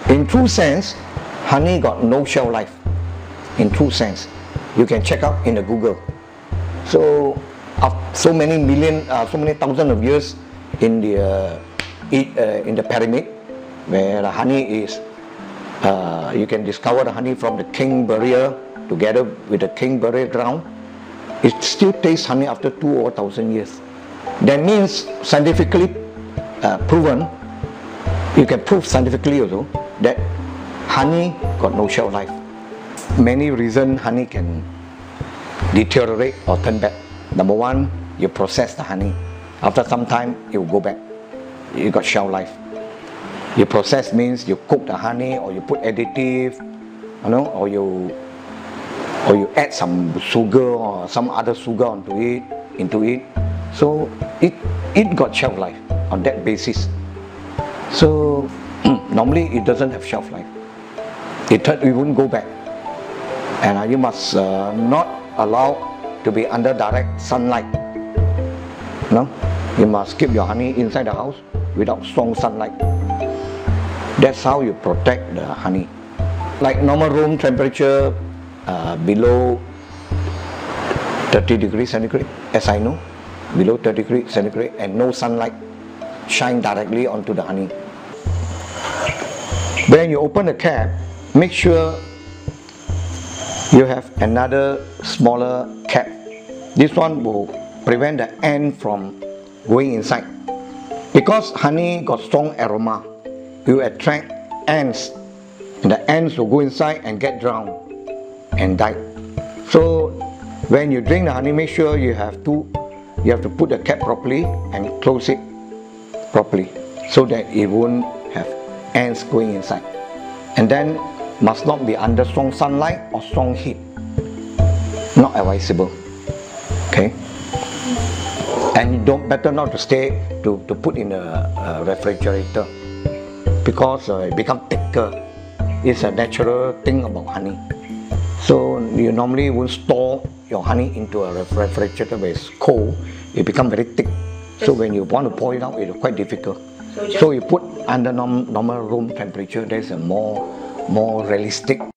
In true sense, honey got no shelf life. In true sense, you can check out in the Google. So, so many thousands of years in the pyramid, where the honey is, you can discover the honey from the king barrier together with the king barrier ground. It still tastes honey after 2,000 years. That means scientifically proven. You can prove scientifically also that honey got no shelf life. Many reasons honey can deteriorate or turn bad. Number one, you process the honey. After some time, it will go back. You got shelf life. You process means you cook the honey, or you put additive, or you add some sugar or some other sugar into it. So it got shelf life on that basis. So normally it doesn't have shelf life. It won't go back. And you must not allow to be under direct sunlight. You must keep your honey inside the house without strong sunlight. That's how you protect the honey. Like normal room temperature below 30 degrees centigrade, as I know, below 30 degrees centigrade, and no sunlight shine directly onto the honey. When you open the cap, make sure you have another smaller cap. This one will prevent the ant from going inside. Because honey got strong aroma, you attract ants, and the ants will go inside and get drowned and die. So when you drink the honey, make sure you have to put the cap properly and close it properly, so that it won't have ants going inside. And then must not be under strong sunlight or strong heat. Not advisable. Okay. And better not to stay to put in a refrigerator, because it becomes thicker. It's a natural thing about honey. So you normally won't store your honey into a refrigerator where it's cold. It becomes very thick. So when you want to pour it out, it's quite difficult. So you put under normal room temperature. There's a more realistic